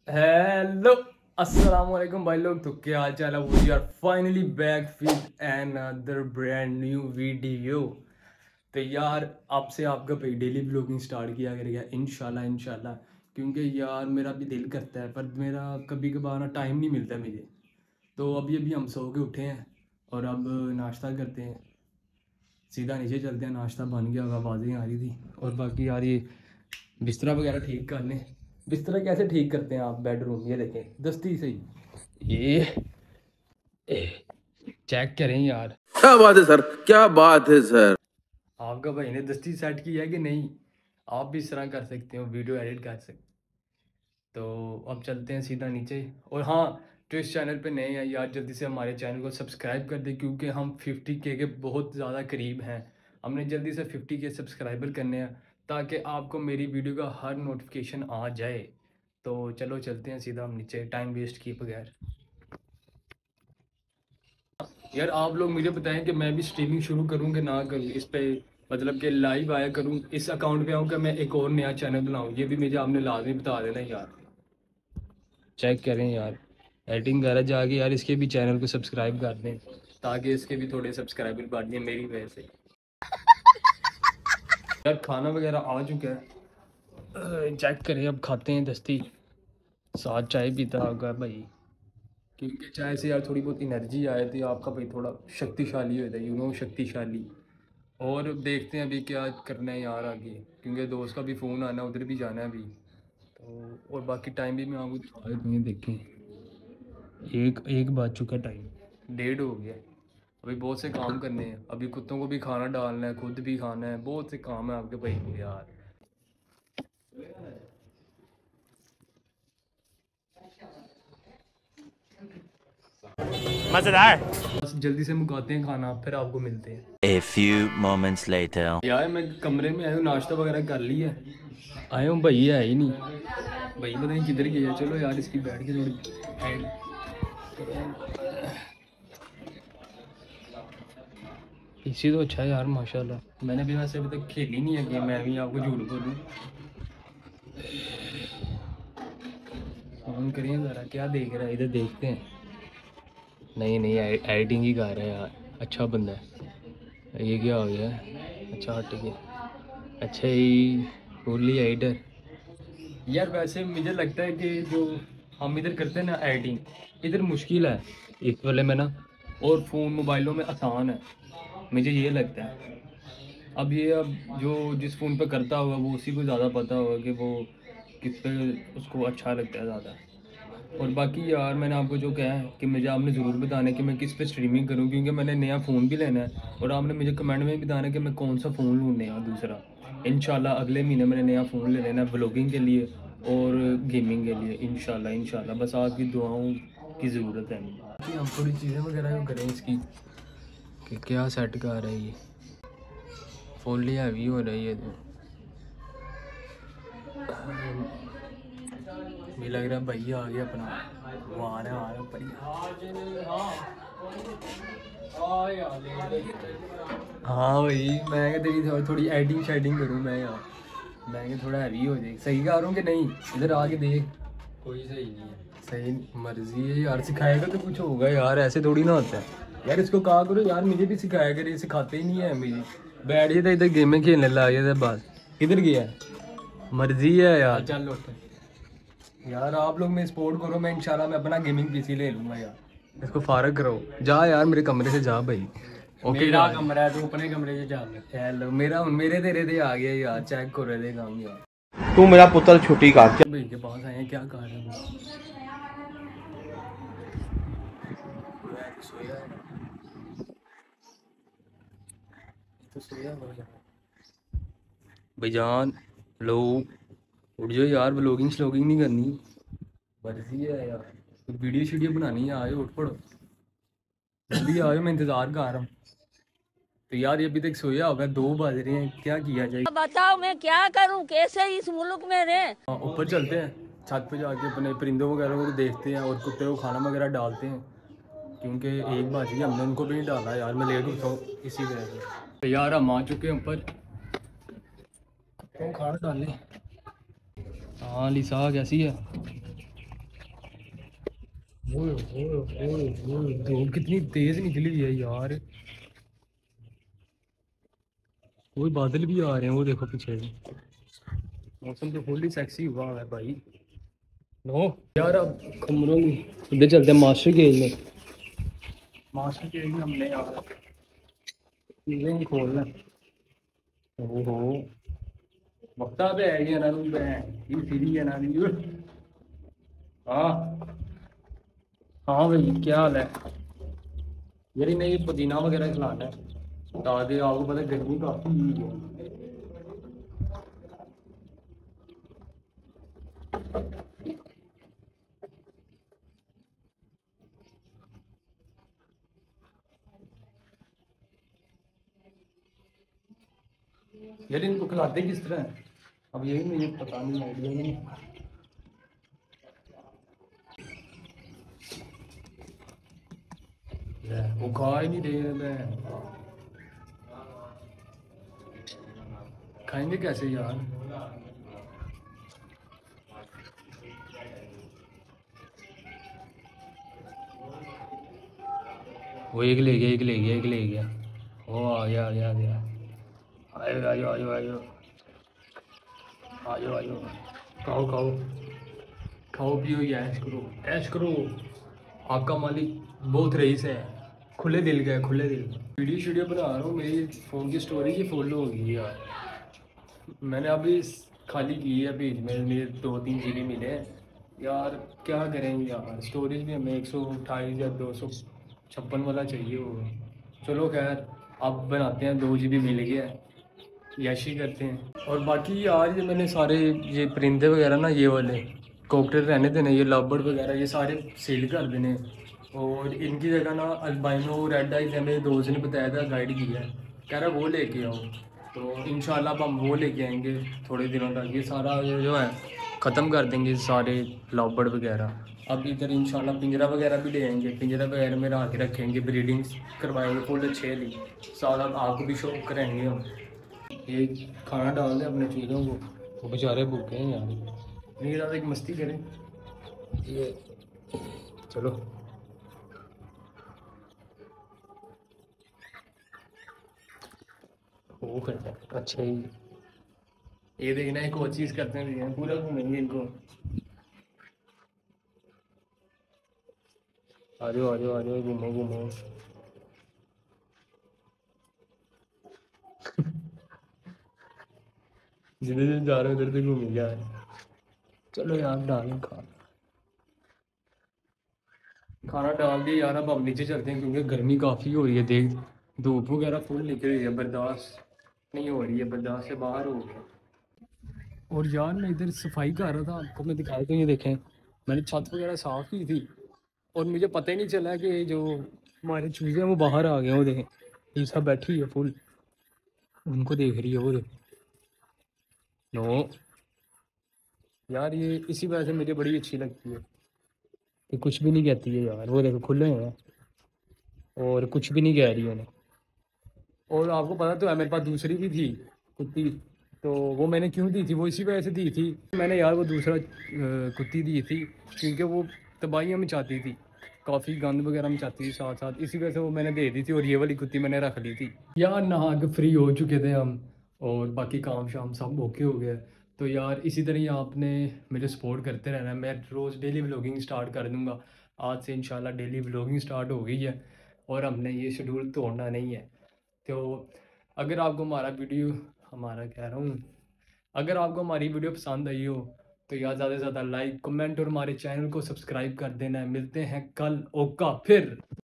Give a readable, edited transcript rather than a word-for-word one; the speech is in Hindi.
हेलो अस्सलाम वालेकुम भाई लोग। तो क्या हाल चाल है? We are finally back with another brand new video. तो यार आपसे आपका भाई डेली ब्लॉगिंग स्टार्ट किया करेगा इंशाल्लाह इंशाल्लाह। क्योंकि यार मेरा भी दिल करता है पर मेरा कभी कभार ना टाइम नहीं मिलता मुझे। तो अभी अभी हम सो के उठे हैं और अब नाश्ता करते हैं। सीधा नीचे चलते हैं, नाश्ता बन गया होगा, आवाज़ें आ रही थी। और बाकी यार ये बिस्तरा वगैरह ठीक कर लें। बिस्तरा कैसे ठीक करते हैं आप? बेडरूम ये देखें दस्ती से ही ये चेक करें यार। क्या बात है सर, क्या बात है सर। आपका भाई ने दस्ती सेट की है कि नहीं? आप भी इस तरह कर सकते हो, वीडियो एडिट कर सकते। तो अब चलते हैं सीधा नीचे। और हाँ, जो इस चैनल पे नए हैं यार जल्दी से हमारे चैनल को सब्सक्राइब कर दें क्योंकि हम 50K के बहुत ज़्यादा करीब हैं। हमने जल्दी से 50K सब्सक्राइबर करने हैं ताकि आपको मेरी वीडियो का हर नोटिफिकेशन आ जाए। तो चलो चलते हैं सीधा हम नीचे, टाइम वेस्ट किए बगैर। यार आप लोग मुझे बताएं कि मैं भी स्ट्रीमिंग शुरू करूं कि ना करूं इस पे, मतलब कि लाइव आया करूं इस अकाउंट पे आऊं कि मैं एक और नया चैनल बनाऊं, ये भी मुझे आपने लाजमी बता देना यार। चेक करें यार, एडिटिंग वगैरह जाके यार इसके भी चैनल को सब्सक्राइब कर दें ताकि इसके भी थोड़े सब्सक्राइबर बढ़ जाए मेरी वजह से। यार खाना वगैरह आ चुका है, चेक करें अब खाते हैं दस्ती। साथ चाय पीता होगा भाई क्योंकि चाय से यार थोड़ी बहुत एनर्जी आए तो आपका भाई थोड़ा शक्तिशाली हो जाए, शक्तिशाली। और अब देखते हैं अभी क्या करना है यार आगे, क्योंकि दोस्त का भी फ़ोन आना है, उधर भी जाना है अभी। तो और बाकी टाइम भी मैं आपको दिखा देता हूँ, देखें एक एक बज चुका टाइम, 1:30 हो गया। अभी बहुत से काम करने हैं, अभी कुत्तों को भी खाना डालना है, खुद भी खाना है, बहुत से काम है आपके भाई को यार। मजेदार। बस जल्दी से मुकाते हैं खाना, फिर आपको मिलते हैं। A few moments later. यार मैं कमरे में आया हूँ, नाश्ता वगैरह कर लिया है, आया हूँ भाई है ही नहीं। भाई पता नहीं किधर गया। चलो यार इसकी बैठ के थोड़ी इसी तो अच्छा है यार माशाल्लाह। मैंने भी वैसे अभी तक खेली नहीं है गेम, मैं भी आपको झूठ बोलूँ। ऑन करिए ज़रा, क्या देख रहा है इधर, देखते हैं। नहीं नहीं एडिटिंग ही कर रहा है यार, अच्छा बंदा है। ये क्या हो गया? अच्छा ठीक है, अच्छा ही फुल्ली एडिटर। यार वैसे मुझे लगता है कि जो हम इधर करते हैं ना एडिटिंग, इधर मुश्किल है इस वाले में ना, और फ़ोन मोबाइलों में आसान है, मुझे ये लगता है। अब जो जिस फ़ोन पे करता होगा वो उसी को ज़्यादा पता होगा कि वो किस पे उसको अच्छा लगता है ज़्यादा। और बाकी यार मैंने आपको जो कहा है कि मुझे आपने ज़रूर बताना है कि मैं किस पे स्ट्रीमिंग करूं, क्योंकि मैंने नया फ़ोन भी लेना है। और आपने मुझे कमेंट में भी बताना है कि मैं कौन सा फ़ोन लूँ नया दूसरा। इंशाल्लाह अगले महीने मैंने नया फ़ोन ले लेना है व्लॉगिंग के लिए और गेमिंग के लिए इंशाल्लाह इंशाल्लाह। बस आपकी दुआओं की ज़रूरत है कि हम थोड़ी चीज़ें वगैरह करें इसकी कि क्या सेट कर रहा है ये। फुल्ली हैवी हो रही है तो मुझे लग रहा है भैया आ गया अपना, वो आ रहा है हाँ भाई मैं क्या तेरी थोड़ी एडिटिंग शेडिंग करूँ मैं यार, मैं क्या थोड़ा हैवी हो जाए। सही कह रहा हूँ कि नहीं? इधर आके देख, कोई सही नहीं है। सही मर्जी है यार, सिखाएगा तो कुछ होगा यार, ऐसे थोड़ी ना होता है यार। इसको कहा करो यार मुझे भी सिखाया करे, सिखाते ही नहीं है मुझे। बैठ गया था इधर गेमें खेलने लग गया था, बस किधर गया? मर्जी है यार, चल लौट। यार आप लोग मैं सपोर्ट करो, मैं इंशाल्लाह मैं अपना गेमिंग पीसी ले लूँगा यार। इसको फारग करो, जा यार मेरे कमरे से जा भाई। ओके मेरा कमरा है, तू अपने कमरे से जा। हेलो मेरा मेरे तेरे थे आ गया यार, चेक कर रहे थे काम यार। तू मेरा पुत्र छुट्टी का भाई के पास आए हैं, क्या कर रहे हैं? सोया है तो सोया होगा भाईजान। लो उठ जाओ यार, व्लॉगिंग श्लॉगिंग नहीं करनी, मर्जी है यार। तो वीडियो शीडियो बनानी है, आयो उठ पड़ो जल्दी आयो, मैं इंतजार कर रहा हूँ। तो यार ये अभी तक सोया होगा, 2 बज रहे हैं, क्या किया जाए? बताओ मैं क्या करूं, कैसे इस मुल्क में रहे। हाँ ऊपर चलते हैं, छत पे जाके अपने परिंदों वगैरह को देखते हैं और कुत्ते को खाना वगैरह डालते हैं, क्योंकि 1 बज गया, हमने उनको भी नहीं डाला यार, मैं लेट उठा हूँ इसी वजह से। तो यार हम आ चुके हैं ऊपर, तो खाना डालें। हाँ लिसा कैसी है? धूप कितनी तेज निकली है यार। वो बादल भी आ रहे हैं, वो देखो पीछे। मौसम तो फुल ही सेक्सी हुआ है भाई। नो यार, अब कमरों में इधर चलते हैं मास्टर गेज में। मास्टर गेज में हमने यार चीज़ें ही खोलना। ओहो, वक्ता पे है ये ना रूम पे है, ये फ्री है ना नहीं। हाँ हाँ भाई, क्या हाल है यार? इन्हें ये पुदीना वगैरह खिलाना है ताकि आपको पता है गर्मी काफ़ी हुई है। यार इनको खिलाते किस तरह है? अब यही मुझे पता नहीं, आइडिया नहीं। वो खा ही नहीं रहे हैं। खाएंगे कैसे यार? वो एक ले गया, एक ले गया, एक ले गया। वो आ गया, आ गया, आ गया। आयो आयो आयो आयो आयो आयो। खाओ खाओ, खाओ पियो, ऐश करो, ऐश करो। आपका मालिक बहुत रईस है, खुले दिल का है, खुले दिल का। वीडियो शीडियो बना रहा हूँ, मेरी फ़ोन की स्टोरेज ही फुल हो गई है यार। मैंने अभी खाली की है पेज में, मेरे 2-3 GB मिले हैं यार। क्या करेंगे यार, स्टोरेज भी हमें 128 या 256 वाला चाहिए होगा। चलो खैर, अब बनाते हैं, 2 GB मिल गया है, याशी करते हैं। और बाकी यार, ये मैंने सारे ये परिंदे वगैरह ना, ये वाले कॉकटेल रहने देने, ये लवबर्ड वगैरह ये सारे सील कर देने। और इनकी जगह ना अल्बाइनो रेड आइज मेरे दोस्त ने बताया था, गाइड किया है, कह रहा वो लेके आओ। तो इंशाल्लाह अब हम वो लेके आएंगे थोड़े दिनों तक। ये सारा ये जो है ख़त्म कर देंगे सारे लवबर्ड वगैरह। अब इधर इंशाल्लाह पिंजरा वगैरह भी ले आएंगे, पिंजरा वगैरह में रख के रखेंगे, ब्रीडिंग्स करवाएंगे फुल अच्छे ली। सारा आपको भी शौक करेंगे हम। ये खाना डाल दें अपने चीज़ों को, वो बेचारे भूखे हैं यार। नहीं ज़्यादा एक मस्ती करें ये, चलो। वो करते हैं, अच्छा ही। ये देखना, एक और चीज़ करते हैं, पूरा घूमेंगे इनको। आ जाओ आ जाओ आ जाओ, घूमो घूमो। जिधर जिधर जा रहे हो उधर से घूम गया है। चलो यार, डालें खाना डाल दिया यार। अब हम नीचे चलते हैं क्योंकि गर्मी काफ़ी हो रही है। देख, धूप वगैरह फुल निकल रही है, बर्दाश्त नहीं हो रही है, बर्दाश्त से बाहर हो गया। और यार मैं इधर सफाई कर रहा था, आपको मैं दिखाया तो ये देखें, मैंने छत वगैरह साफ़ की थी और मुझे पता ही नहीं चला कि जो हमारे चूज़े हैं वो बाहर आ गए। वो देखें, ये सब बैठी है फुल, उनको देख रही है वो देख। नो यार, ये इसी वजह से मुझे बड़ी अच्छी लगती है कि कुछ भी नहीं कहती है यार। वो देखो खुले हैं और कुछ भी नहीं कह रही उन्हें। और आपको पता तो है, मेरे पास दूसरी भी थी कुत्ती, तो वो मैंने क्यों दी थी, वो इसी वजह से दी थी मैंने यार। वो दूसरा कुत्ती दी थी क्योंकि वो तबाहियाँ मचाती थी, काफ़ी गंद वगैरह मचाती थी साथ साथ, इसी वजह से वो मैंने दे दी थी। और ये वाली कुत्ती मैंने रख ली थी यार। नहा के फ्री हो चुके थे हम और बाकी काम शाम सब ओके हो गया। तो यार इसी तरह ही आपने मेरे सपोर्ट करते रहना है। मैं रोज़ डेली व्लॉगिंग स्टार्ट कर दूँगा, आज से इंशाल्लाह डेली व्लॉगिंग स्टार्ट हो गई है और हमने ये शेड्यूल तोड़ना नहीं है। तो अगर आपको हमारा वीडियो, हमारा कह रहा हूँ, अगर आपको हमारी वीडियो पसंद आई हो तो यार ज़्यादा से ज़्यादा लाइक कमेंट और हमारे चैनल को सब्सक्राइब कर देना है। मिलते हैं कल, ओका फिर।